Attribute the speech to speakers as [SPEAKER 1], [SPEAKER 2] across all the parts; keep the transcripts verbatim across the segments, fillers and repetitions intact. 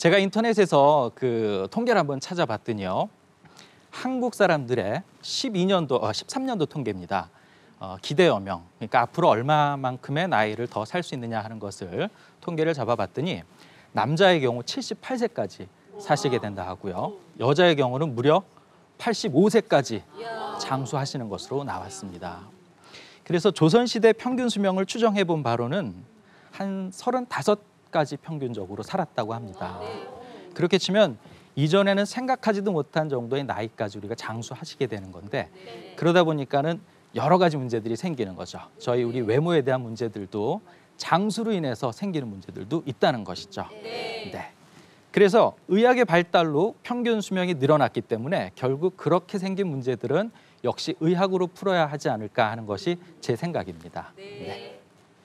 [SPEAKER 1] 제가 인터넷에서 그 통계를 한번 찾아봤더니요. 한국 사람들의 십이 년도, 어, 십삼 년도 통계입니다. 어, 기대여명, 그러니까 앞으로 얼마만큼의 나이를 더 살 수 있느냐 하는 것을 통계를 잡아봤더니 남자의 경우 칠십팔 세까지 사시게 된다 하고요. 여자의 경우는 무려 팔십오 세까지 장수하시는 것으로 나왔습니다. 그래서 조선시대 평균 수명을 추정해 본 바로는 한 서른다섯 까지 평균적으로 살았다고 합니다. 그렇게 치면 이전에는 생각하지도 못한 정도의 나이까지 우리가 장수하시게 되는 건데 그러다 보니까는 여러 가지 문제들이 생기는 거죠. 저희 우리 외모에 대한 문제들도 장수로 인해서 생기는 문제들도 있다는 것이죠. 네. 그래서 의학의 발달로 평균 수명이 늘어났기 때문에 결국 그렇게 생긴 문제들은 역시 의학으로 풀어야 하지 않을까 하는 것이 제 생각입니다. 네.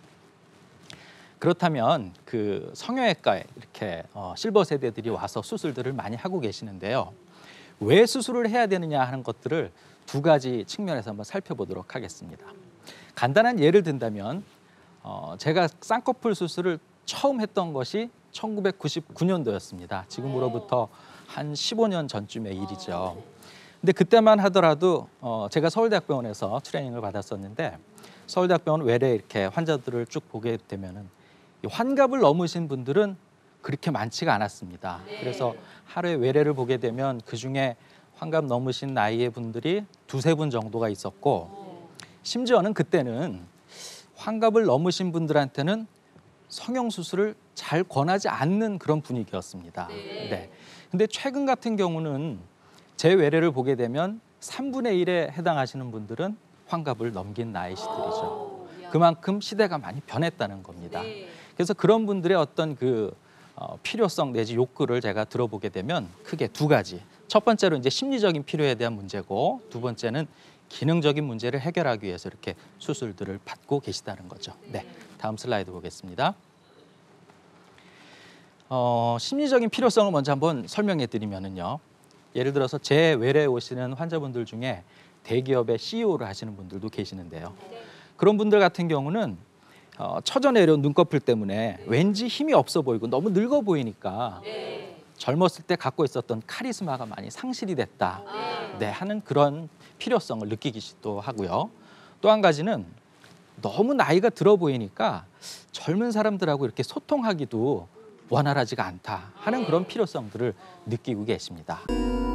[SPEAKER 1] 그렇다면 그 성형외과에 이렇게 어, 실버 세대들이 와서 수술들을 많이 하고 계시는데요. 왜 수술을 해야 되느냐 하는 것들을 두 가지 측면에서 한번 살펴보도록 하겠습니다. 간단한 예를 든다면 어, 제가 쌍꺼풀 수술을 처음 했던 것이 천구백구십구 년도였습니다. 지금으로부터 한 십오 년 전쯤의 일이죠. 근데 그때만 하더라도 어, 제가 서울대학병원에서 트레이닝을 받았었는데 서울대학병원 외래 이렇게 환자들을 쭉 보게 되면은 환갑을 넘으신 분들은 그렇게 많지가 않았습니다. 네. 그래서 하루에 외래를 보게 되면 그중에 환갑 넘으신 나이의 분들이 두세 분 정도가 있었고 심지어는 그때는 환갑을 넘으신 분들한테는 성형수술을 잘 권하지 않는 그런 분위기였습니다. 네. 네. 근데 최근 같은 경우는 제 외래를 보게 되면 삼분의 일에 해당하시는 분들은 환갑을 넘긴 나이시들이죠. 그만큼 시대가 많이 변했다는 겁니다. 네. 그래서 그런 분들의 어떤 그 어, 필요성 내지 욕구를 제가 들어보게 되면 크게 두 가지. 첫 번째로 이제 심리적인 필요에 대한 문제고 두 번째는 기능적인 문제를 해결하기 위해서 이렇게 수술들을 받고 계시다는 거죠. 네, 다음 슬라이드 보겠습니다. 어, 심리적인 필요성을 먼저 한번 설명해 드리면은요. 예를 들어서 제 외래에 오시는 환자분들 중에 대기업의 씨이오를 하시는 분들도 계시는데요. 그런 분들 같은 경우는 어, 처져내려온 눈꺼풀 때문에 왠지 힘이 없어 보이고 너무 늙어 보이니까 네. 젊었을 때 갖고 있었던 카리스마가 많이 상실이 됐다. 네, 하는 그런 필요성을 느끼기도 하고요. 또 한 가지는 너무 나이가 들어 보이니까 젊은 사람들하고 이렇게 소통하기도 원활하지가 않다 하는 그런 필요성들을 느끼고 계십니다.